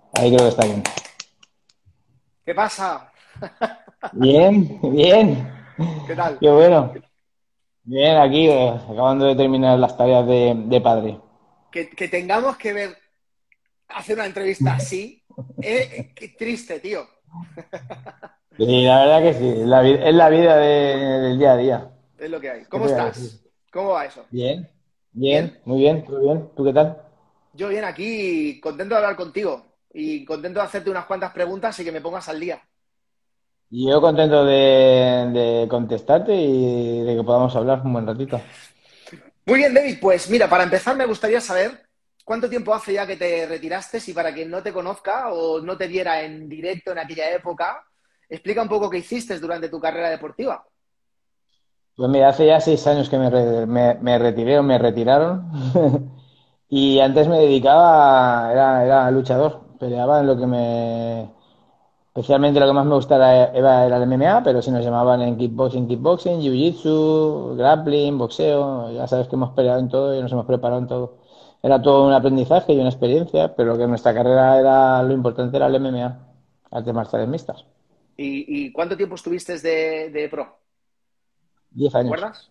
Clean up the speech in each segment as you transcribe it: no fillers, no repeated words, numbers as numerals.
Ahí creo que está bien. ¿Qué pasa? Bien, bien. ¿Qué tal? Qué bueno. Bien, aquí acabando de terminar las tareas de padre. Que tengamos que ver, hacer una entrevista así, qué triste, tío. Sí, la verdad que sí, es la vida del día a día. Es lo que hay. ¿Qué ¿Cómo te voy a decir? estás? ¿Cómo va eso? Bien, ¿Bien? bien, muy bien, ¿tú bien? ¿Tú qué tal? Yo bien aquí, contento de hablar contigo y contento de hacerte unas cuantas preguntas y que me pongas al día. Y yo contento de contestarte y de que podamos hablar un buen ratito. Muy bien, David, pues mira, para empezar me gustaría saber cuánto tiempo hace ya que te retiraste y para quien no te conozca o no te viera en directo en aquella época, explica un poco qué hiciste durante tu carrera deportiva. Pues mira, hace ya 6 años que me retiré o me retiraron. Y antes me dedicaba, era luchador, peleaba en lo que especialmente lo que más me gustaba era el MMA, pero si nos llamaban en kickboxing, kickboxing, jiu-jitsu, grappling, boxeo, ya sabes que hemos peleado en todo y nos hemos preparado en todo. Era todo un aprendizaje y una experiencia, pero lo que en nuestra carrera era lo importante era el MMA, artes marciales mixtas. ¿Y cuánto tiempo estuviste de pro? 10 ¿Te años. acuerdas?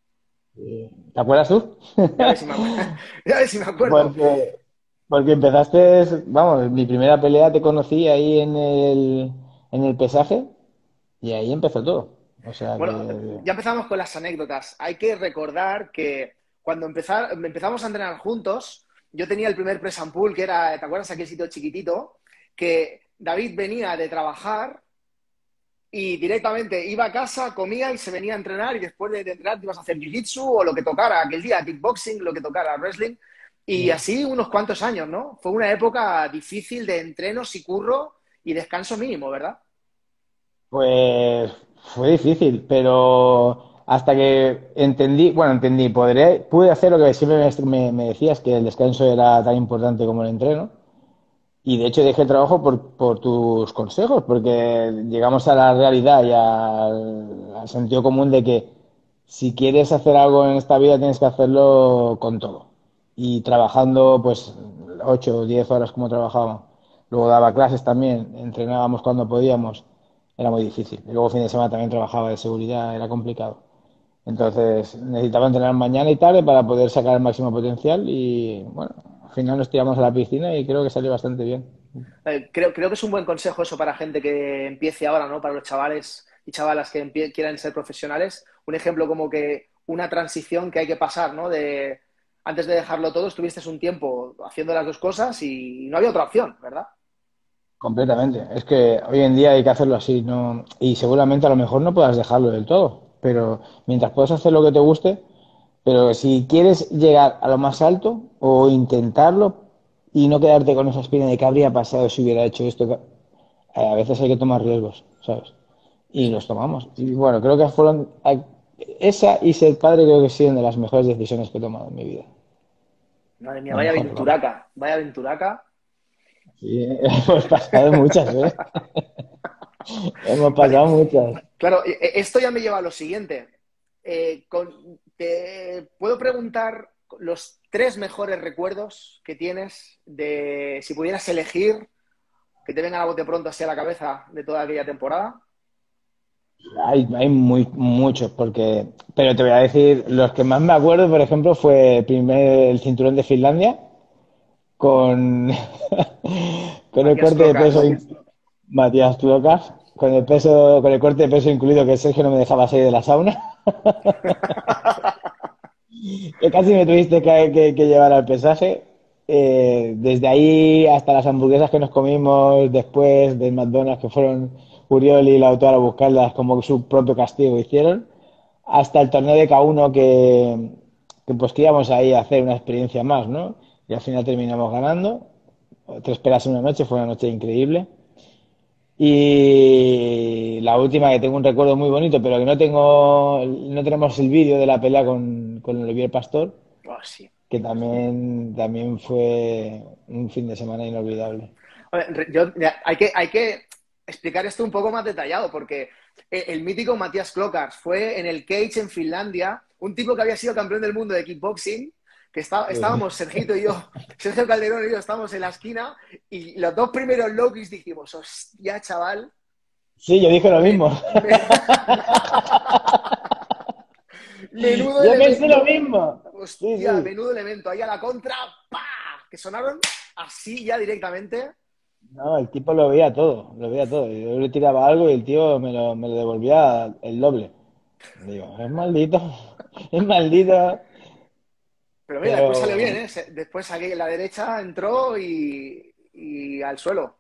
¿Te acuerdas tú? Ya ves si me acuerdo. Ya ves si me acuerdo. Porque, porque empezaste, vamos, mi primera pelea te conocí ahí en el pesaje y ahí empezó todo. O sea Bueno, que, ya empezamos con las anécdotas. Hay que recordar que cuando empezamos a entrenar juntos, yo tenía el primer press and pull, que era, ¿te acuerdas? Aquel sitio chiquitito, que David venía de trabajar y directamente iba a casa, comía y se venía a entrenar y después de entrenar te ibas a hacer jiu-jitsu o lo que tocara aquel día, kickboxing, lo que tocara, wrestling. Y así unos cuantos años, ¿no? Fue una época difícil de entrenos y curro y descanso mínimo, ¿verdad? pues fue difícil, pero hasta que entendí, pude hacer lo que siempre me decías, que el descanso era tan importante como el entreno. Y de hecho dejé el trabajo por tus consejos, porque llegamos a la realidad y al sentido común de que si quieres hacer algo en esta vida tienes que hacerlo con todo. Y trabajando pues 8 o 10 horas como trabajábamos. Luego daba clases también, entrenábamos cuando podíamos, era muy difícil. Y luego fin de semana también trabajaba de seguridad, era complicado. Entonces necesitaba entrenar mañana y tarde para poder sacar el máximo potencial y bueno, al final nos tiramos a la piscina y creo que salió bastante bien. Creo que es un buen consejo eso para gente que empiece ahora, ¿no? Para los chavales y chavalas que quieran ser profesionales. Un ejemplo como que una transición que hay que pasar, ¿no? Antes de dejarlo todo, estuviste un tiempo haciendo las dos cosas y no había otra opción, ¿verdad? Completamente. Es que hoy en día hay que hacerlo así, ¿no? Y seguramente a lo mejor no puedas dejarlo del todo, pero mientras puedas hacer lo que te guste, pero si quieres llegar a lo más alto o intentarlo y no quedarte con esa espina de que habría pasado si hubiera hecho esto, a veces hay que tomar riesgos, ¿sabes? Y los tomamos. Y bueno, creo que esa y ser padre creo que siguen de las mejores decisiones que he tomado en mi vida. Madre mía, La mejor, vamos. vaya venturaca. Sí, hemos pasado muchas, ¿eh? Hemos Vale, pasado muchas. claro, esto ya me lleva a lo siguiente. ¿Te puedo preguntar los tres mejores recuerdos que tienes de si pudieras elegir que te vengan a bote pronto así a la cabeza de toda aquella temporada? Hay muchos, pero te voy a decir, los que más me acuerdo, por ejemplo, fue el cinturón de Finlandia con, con el Matías corte de peso, Clocas. Matías Tudokas, con el corte de peso incluido que Sergio no me dejaba salir de la sauna, que casi me tuviste que llevar al pesaje. Desde ahí hasta las hamburguesas que nos comimos después del McDonald's, que fueron Uriol y Lautaro a buscarlas como su propio castigo hicieron. Hasta el torneo de K1 que pues que íbamos ahí a hacer una experiencia más, ¿no? Y al final terminamos ganando. Tres pelas en una noche, fue una noche increíble. Y la última que tengo un recuerdo muy bonito, pero que no tenemos el vídeo de la pelea con Olivier Pastor, Oh, sí. que también fue un fin de semana inolvidable. A ver, hay que explicar esto un poco más detallado, porque el mítico Matías Clocas fue en el Cage en Finlandia, un tipo que había sido campeón del mundo de kickboxing, Dios mío. estábamos Sergito y yo, Sergio Calderón y yo estábamos en la esquina y los dos primeros low kicks dijimos, hostia, chaval, Sí, yo dije lo mismo. me- menudo Yo pensé lo elemento, mismo. Sí, hostia, sí. menudo elemento, ahí a la contra, ¡pa! Que sonaron así ya directamente. No, el tipo lo veía todo, lo veía todo. Yo le tiraba algo y el tío me lo devolvía el doble. Digo, es maldito, es maldito. Pero mira, después salió bien, Pero ¿eh? Después aquí en la derecha entró y al suelo.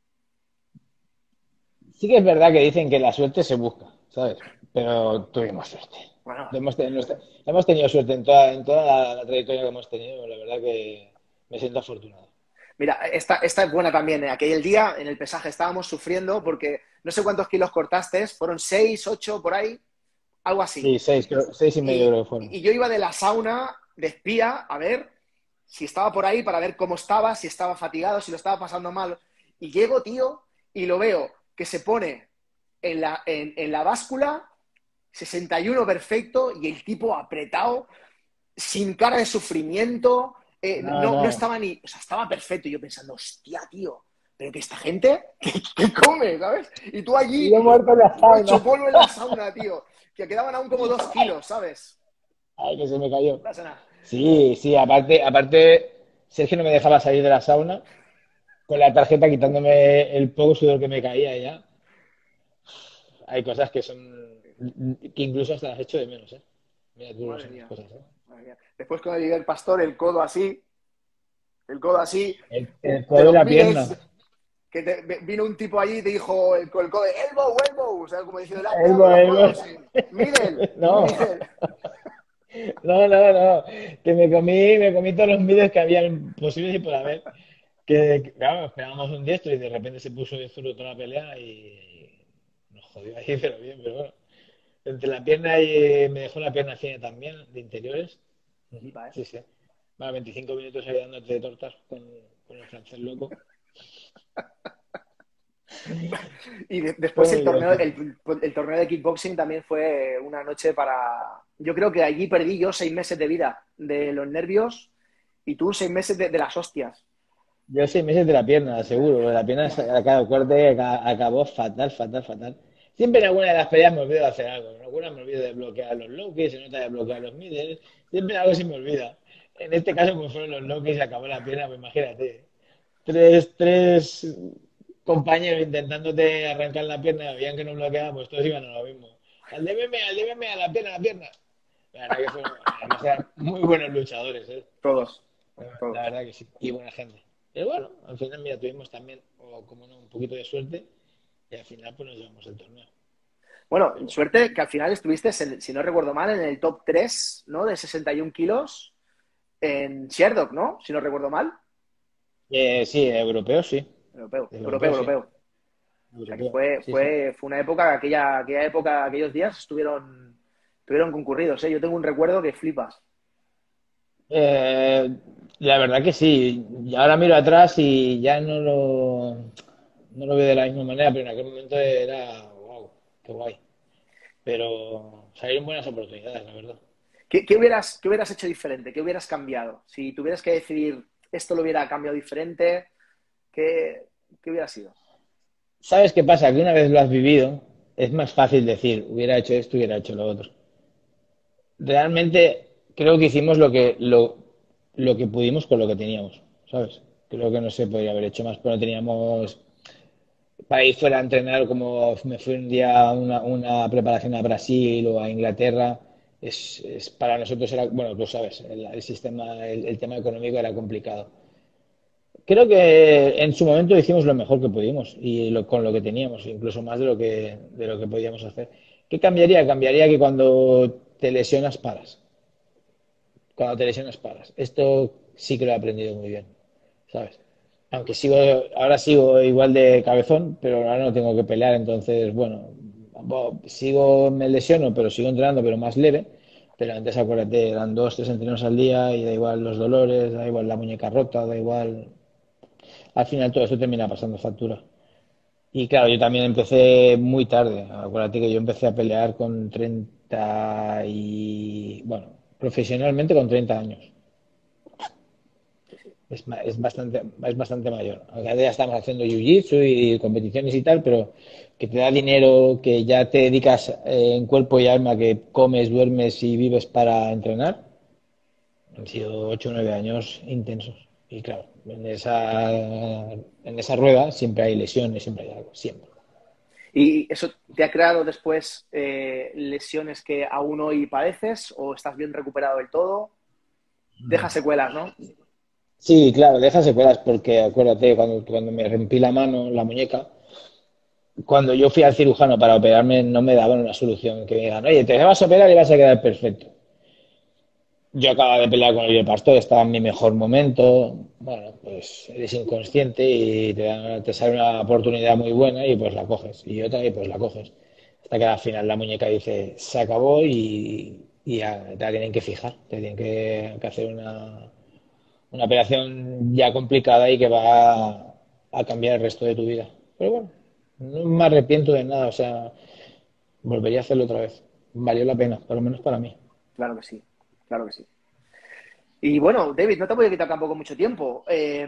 sí que es verdad que dicen que la suerte se busca, ¿sabes? Pero tuvimos suerte. Bueno, Hemos tenido suerte en toda la trayectoria que hemos tenido. La verdad que me siento afortunado. mira, esta es buena también. ¿Eh? Aquel día en el pesaje estábamos sufriendo porque no sé cuántos kilos cortaste, fueron 6, 8 por ahí, algo así. Sí, 6,5 creo que fueron. Y yo iba de la sauna de espía a ver si estaba por ahí para ver cómo estaba, si estaba fatigado, si lo estaba pasando mal. Y llego, tío, y lo veo que se pone en la báscula 61 perfecto y el tipo apretado, sin cara de sufrimiento, No, no no. estaba ni, o sea, estaba perfecto. Y yo pensando, hostia, tío, pero que esta gente, ¿qué come, ¿sabes? Y tú Y allí, yo muerto en la hecho sauna. polvo en la sauna, tío, que quedaban aún como 2 kilos, ¿sabes? Ay, que se me No cayó. pasa nada. Sí, sí, aparte, Sergio no me dejaba salir de la sauna con la tarjeta quitándome el poco sudor que me caía ya. Hay cosas que incluso hasta las echo de menos, ¿eh? Mira tú lo Madre son las mía, cosas, ¿eh? madre mía. Después cuando llegué el pastor, el codo así, El de codo y los la pierna. middles, vino un tipo allí y te dijo el codo, elbow, elbow, o sea, como diciendo, El, pégame los el- codos, y, middle, No, middle. no, no, no. Que me comí todos los vídeos que habían posibles y por haber. Claro, esperábamos un diestro y de repente se puso diestro toda la pelea y nos jodió ahí, pero bien, pero bueno. Entre la pierna y me dejó la pierna fina también, de interiores. Ujú, Flipa, ¿eh? sí, sí. Vale, 25 minutos ahí dándote tortas con el francés loco. Y Fue después muy divertido. el torneo de kickboxing también fue una noche para... Yo creo que allí perdí yo 6 meses de vida de los nervios y tú 6 meses de las hostias. Yo 6 meses de la pierna, seguro. Porque la pierna, a cada corte acabó fatal, fatal, fatal. Siempre en alguna de las peleas me olvido de hacer algo. En alguna me olvido de bloquear los low kicks, en otra de bloquear los middles. Siempre algo se me olvida. En este caso, pues fueron los low kicks y acabó la pierna, pues imagínate. Tres compañeros intentándote arrancar la pierna, veían que no bloqueaban, pues todos iban a lo mismo. Al démeme, a la pierna. La verdad que fueron, además eran muy buenos luchadores, ¿eh? Todos, La todos. verdad que sí, y buena gente. Pero bueno, al final, mira, tuvimos también, o como no, un poquito de suerte y al final pues nos llevamos el torneo. Bueno, Pero bueno. suerte que al final estuviste, si no recuerdo mal, en el top 3, ¿no? De 61 kilos en Sherdog, ¿no? Si no recuerdo mal. Sí, europeo sí. Europeo, europeo, Europeo sí. europeo. O sea que Europeo, sí, sí. fue una época, aquella época, aquellos días estuvieron concurridos, ¿eh? Yo tengo un recuerdo que flipas. Eh, la verdad que sí. Y ahora miro atrás y ya no lo veo de la misma manera, pero en aquel momento era, wow, qué guay. Pero salieron buenas oportunidades, la verdad. ¿Qué hubieras hecho diferente? ¿Qué hubieras cambiado? Si tuvieras que decidir esto lo hubiera cambiado diferente, ¿qué hubiera sido? ¿Sabes qué pasa? Que una vez lo has vivido, es más fácil decir, hubiera hecho esto, hubiera hecho lo otro. Realmente creo que hicimos lo que pudimos con lo que teníamos, ¿sabes? Creo que no se podría haber hecho más, pero no teníamos para ir fuera a entrenar como me fui un día a una preparación a Brasil o a Inglaterra. Para nosotros era, bueno, tú sabes, el sistema, el tema económico era complicado. Creo que en su momento hicimos lo mejor que pudimos y con lo que teníamos, incluso más de lo que podíamos hacer. ¿Qué cambiaría? Cambiaría que cuando te lesionas paras. Cuando te lesionas paras. Esto sí que lo he aprendido muy bien, ¿sabes? Aunque ahora sigo igual de cabezón, pero ahora no tengo que pelear, entonces, bueno, me lesiono, pero sigo entrenando, pero más leve. Pero antes, acuérdate, eran 2, 3 entrenos al día y da igual los dolores, da igual la muñeca rota, da igual. Al final todo eso termina pasando factura. Y claro, yo también empecé muy tarde. Acuérdate que yo empecé a pelear con 30 y, bueno, profesionalmente con 30 años. es bastante mayor. Aunque ya estamos haciendo jiu-jitsu y competiciones y tal, pero que te da dinero, que ya te dedicas en cuerpo y alma, que comes, duermes y vives para entrenar, han sido 8 o 9 años intensos. Y claro, en esa rueda siempre hay lesiones, siempre hay algo, siempre. ¿Y eso te ha creado después lesiones que aún hoy padeces o estás bien recuperado del todo? Deja secuelas, ¿no? Sí, claro, deja secuelas porque acuérdate, cuando me rompí la mano, la muñeca, cuando yo fui al cirujano para operarme, no me daban una solución. Que me digan, oye, te vas a operar y vas a quedar perfecto. Yo acababa de pelear con el Pastor, estaba en mi mejor momento. Bueno, pues eres inconsciente y te sale una oportunidad muy buena y pues la coges. Y otra y pues la coges. Hasta que al final la muñeca dice, se acabó y ya te la tienen que fijar. Te tienen que hacer una operación ya complicada y que va a cambiar el resto de tu vida. Pero bueno, no me arrepiento de nada, o sea, volvería a hacerlo otra vez. Valió la pena, por lo menos para mí. Claro que sí, claro que sí. Y bueno, David, no te voy a quitar tampoco mucho tiempo.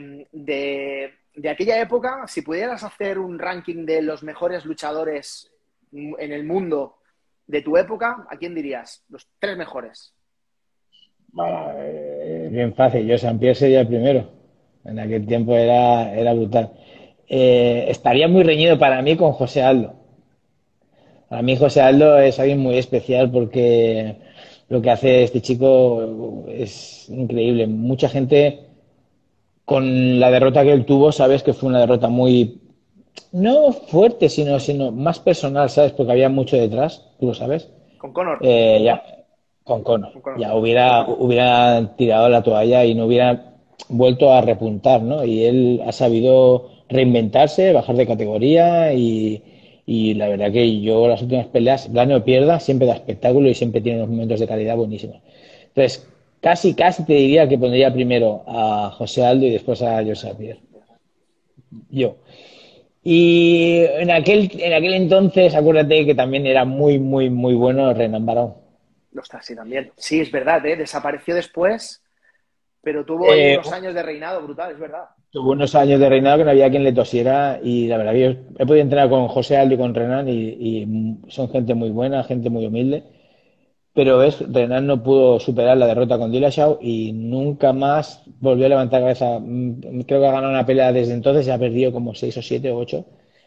De aquella época, si pudieras hacer un ranking de los mejores luchadores en el mundo de tu época, ¿a quién dirías? Los tres mejores. Bueno, bien fácil, yo San Pierre sería el primero. En aquel tiempo era brutal. Estaría muy reñido para mí con José Aldo. Para mí José Aldo es alguien muy especial porque lo que hace este chico es increíble. Mucha gente con la derrota que él tuvo, sabes que fue una derrota muy, no fuerte, sino más personal, ¿sabes? Porque había mucho detrás, tú lo sabes. Con Conor. Ya, con Conor. Con Conor. Ya hubiera tirado la toalla y no hubiera vuelto a repuntar, ¿no? Y él ha sabido reinventarse, bajar de categoría y la verdad que yo las últimas peleas, gane o pierda, siempre da espectáculo y siempre tiene unos momentos de calidad buenísimos. Entonces, casi te diría que pondría primero a José Aldo y después a José Pierre. Yo. Y en aquel entonces, acuérdate que también era muy bueno Renan Barón. Ostras, sí, también. Sí, es verdad, ¿eh? Desapareció después, pero tuvo ahí Eh, unos años de reinado brutal, es verdad. Tuvo unos años de reinado que no había quien le tosiera y la verdad que yo he podido entrenar con José Aldo y con Renan y son gente muy buena, gente muy humilde, pero ves, Renan no pudo superar la derrota con Dillashaw y nunca más volvió a levantar cabeza. Creo que ha ganado una pelea desde entonces y ha perdido como 6 o 7 o 8.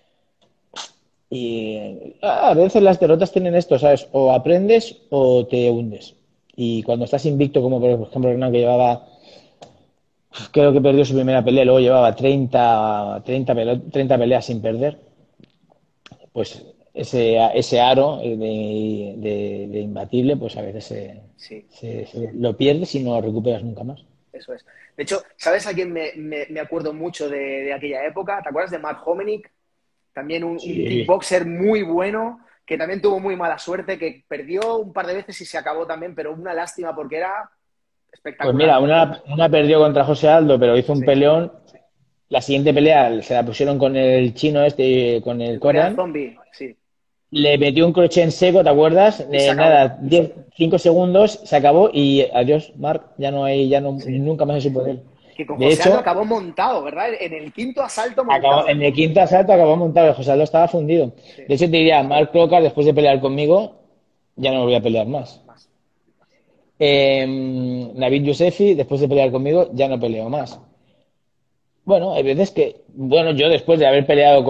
Y a veces las derrotas tienen esto, ¿sabes? O aprendes o te hundes. Y cuando estás invicto, como por ejemplo Renan que llevaba, creo que perdió su primera pelea, luego llevaba 30 peleas sin perder, pues ese aro de imbatible, pues a veces Sí, lo pierdes y no lo recuperas nunca más. eso es. De hecho, ¿sabes a quién me acuerdo mucho de aquella época? ¿Te acuerdas de Mark Hominick? También un Sí. kickboxer muy bueno, que también tuvo muy mala suerte, que perdió un par de veces y se acabó también, pero una lástima porque era Pues mira, espectacular. una perdió contra José Aldo, pero hizo un Sí. peleón. La siguiente pelea se la pusieron con el chino este, con el El Korean Korean. Zombie, sí. Le metió un crochet en seco, ¿te acuerdas? Y se acabó. Nada, 5 segundos, se acabó y adiós, Marc, ya no hay, ya no, Sí. nunca más se supo de él. Que con De José Aldo hecho, acabó montado, ¿verdad? En el quinto asalto montado. en el quinto asalto acabó montado, el José Aldo estaba fundido. Sí, De hecho, te diría, Marc Crocar, después de pelear conmigo, ya no volví a pelear más. más. Navid Yousefi, después de pelear conmigo, ya no peleó más. Bueno, hay veces que, bueno, yo después de haber peleado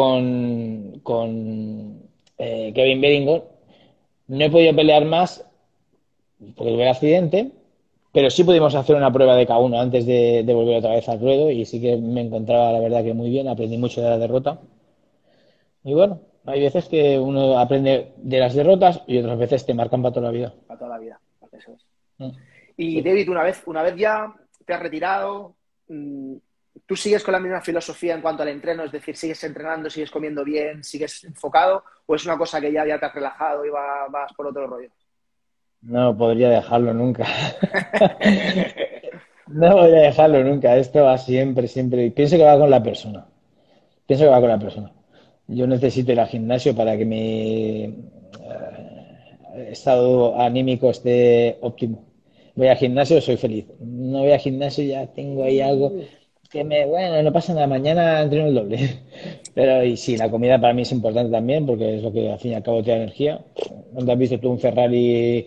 con Kevin Beringor, no he podido pelear más porque tuve el accidente, pero sí pudimos hacer una prueba de K1 antes de volver otra vez al ruedo y sí que me encontraba, la verdad, que muy bien, aprendí mucho de la derrota. Y bueno, hay veces que uno aprende de las derrotas y otras veces te marcan para toda la vida. Para toda la vida. Eso es. Mm, Y sí. David, una vez ya te has retirado, ¿tú sigues con la misma filosofía en cuanto al entreno? Es decir, ¿sigues entrenando, sigues comiendo bien, sigues enfocado? ¿O es una cosa que ya te has relajado y vas por otro rollo? No podría dejarlo nunca. No voy a dejarlo nunca. Esto va siempre, siempre. Pienso que va con la persona. Pienso que va con la persona. Yo necesito ir al gimnasio para que mi estado anímico esté óptimo. Voy al gimnasio, soy feliz. No voy al gimnasio, ya tengo ahí algo. bueno, no pasa nada, mañana entreno el doble. Pero y sí, la comida para mí es importante también porque es lo que al fin y al cabo te da energía. ¿Dónde has visto tú un Ferrari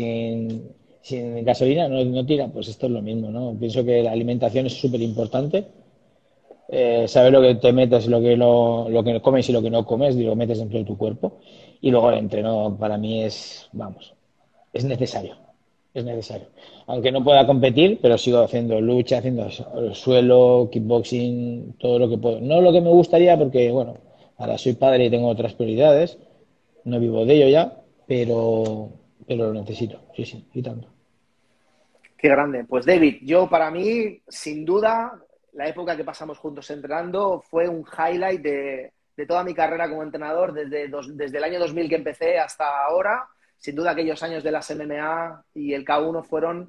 sin gasolina? No, no tira, pues esto es lo mismo, ¿no? Pienso que la alimentación es súper importante. Saber lo que te metes, lo que comes y lo que no comes, y lo metes dentro de tu cuerpo. Y luego el entreno para mí es, vamos, es necesario. Es necesario. Aunque no pueda competir, pero sigo haciendo lucha, haciendo suelo, kickboxing, todo lo que puedo. No lo que me gustaría porque, bueno, ahora soy padre y tengo otras prioridades. No vivo de ello ya, pero lo necesito. Sí, sí, y tanto. Qué grande. Pues David, yo para mí, sin duda, la época que pasamos juntos entrenando fue un highlight de toda mi carrera como entrenador, desde el año 2000 que empecé hasta ahora. Sin duda aquellos años de las MMA y el K1 fueron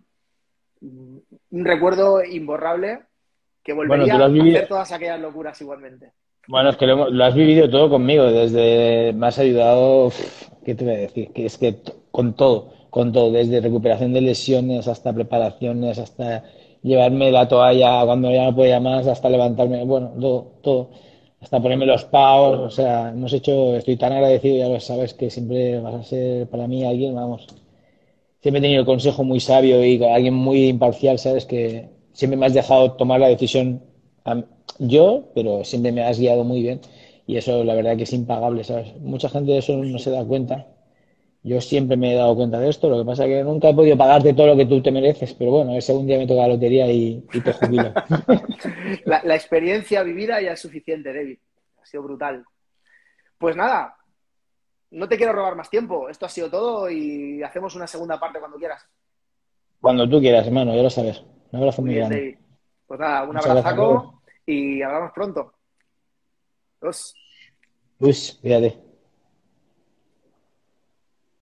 un recuerdo imborrable que Bueno, tú volvería lo has a vivido. hacer todas aquellas locuras igualmente. Bueno, es que lo has vivido todo conmigo, desde me has ayudado, ¿qué te voy a decir? Que es que con todo, desde recuperación de lesiones hasta preparaciones, hasta llevarme la toalla cuando ya no podía más, hasta levantarme, bueno, todo, todo, hasta ponerme los paos, o sea, hemos hecho, estoy tan agradecido, ya lo sabes, que siempre vas a ser para mí alguien, vamos, siempre he tenido el consejo muy sabio y alguien muy imparcial, ¿sabes? Que siempre me has dejado tomar la decisión yo, pero siempre me has guiado muy bien y eso la verdad que es impagable, ¿sabes? Mucha gente de eso Pues no se sí. da cuenta. Yo siempre me he dado cuenta de esto, lo que pasa es que nunca he podido pagarte todo lo que tú te mereces, pero bueno, ese un día me toca la lotería y te jubilo. La experiencia vivida ya es suficiente, David. Ha sido brutal. Pues nada, no te quiero robar más tiempo. Esto ha sido todo y hacemos una segunda parte cuando quieras. Cuando tú quieras, hermano, ya lo sabes. Un abrazo Muy muy bien, grande. David. Pues nada, un Muchas gracias, abrazaco luego. y hablamos pronto. Adiós. Pues, cuídate.